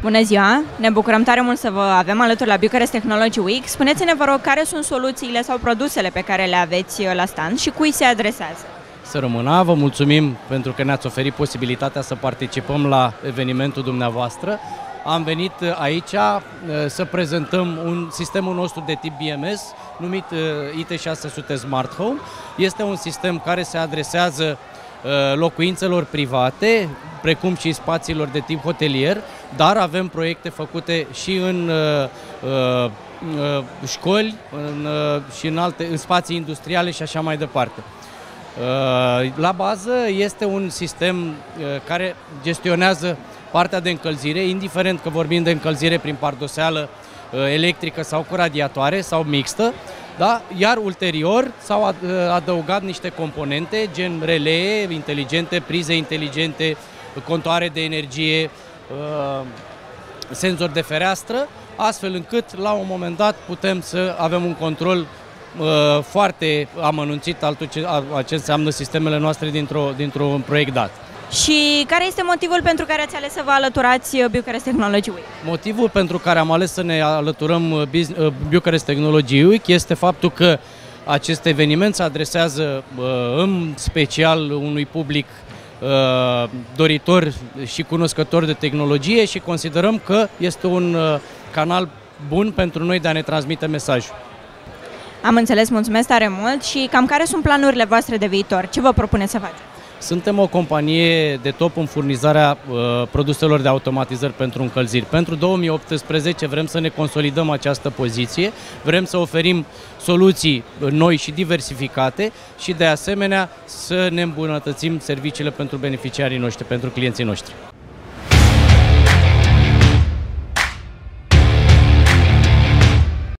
Bună ziua! Ne bucurăm tare mult să vă avem alături la Bucharest Technology Week. Spuneți-ne, vă rog, care sunt soluțiile sau produsele pe care le aveți la stand și cui se adresează? Să rămână, vă mulțumim pentru că ne-ați oferit posibilitatea să participăm la evenimentul dumneavoastră. Am venit aici să prezentăm sistemul nostru de tip BMS, numit IT600 Smart Home. Este un sistem care se adresează locuințelor private, precum și spațiilor de tip hotelier, dar avem proiecte făcute și în școli și în spații industriale și așa mai departe. La bază este un sistem care gestionează partea de încălzire, indiferent că vorbim de încălzire prin pardoseală electrică sau cu radiatoare sau mixtă, da? Iar ulterior s-au adăugat niște componente gen relee inteligente, prize inteligente, contoare de energie, senzori de fereastră, astfel încât la un moment dat putem să avem un control foarte amănunțit al ce înseamnă sistemele noastre dintr-un proiect dat. Și care este motivul pentru care ați ales să vă alăturați Bucharest Technology Week? Motivul pentru care am ales să ne alăturăm Bucharest Technology Week este faptul că acest eveniment se adresează în special unui public doritor și cunoscător de tehnologie și considerăm că este un canal bun pentru noi de a ne transmite mesajul. Am înțeles, mulțumesc tare mult. Și cam care sunt planurile voastre de viitor? Ce vă propuneți să faceți? Suntem o companie de top în furnizarea produselor de automatizări pentru încălziri. Pentru 2018 vrem să ne consolidăm această poziție, vrem să oferim soluții noi și diversificate și de asemenea să ne îmbunătățim serviciile pentru beneficiarii noștri, pentru clienții noștri.